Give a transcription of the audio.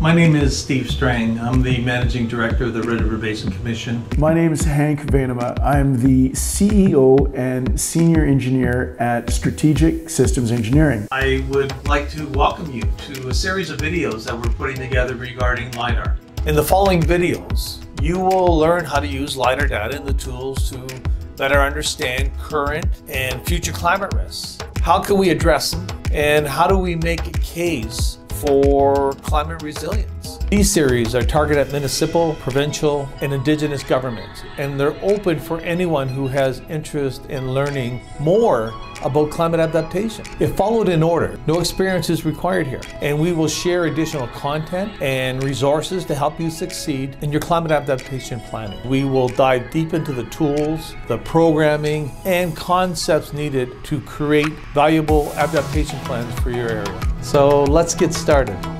My name is Steve Strang. I'm the Managing Director of the Red River Basin Commission. My name is Hank Venema. I'm the CEO and Senior Engineer at Strategic Systems Engineering. I would like to welcome you to a series of videos that we're putting together regarding LiDAR. In the following videos, you will learn how to use LiDAR data and the tools to better understand current and future climate risks. How can we address them? And how do we make a case for climate resilience? These series are targeted at municipal, provincial, and indigenous governments, and they're open for anyone who has interest in learning more about climate adaptation. If followed in order, no experience is required here, and we will share additional content and resources to help you succeed in your climate adaptation planning. We will dive deep into the tools, the programming, and concepts needed to create valuable adaptation plans for your area. So let's get started.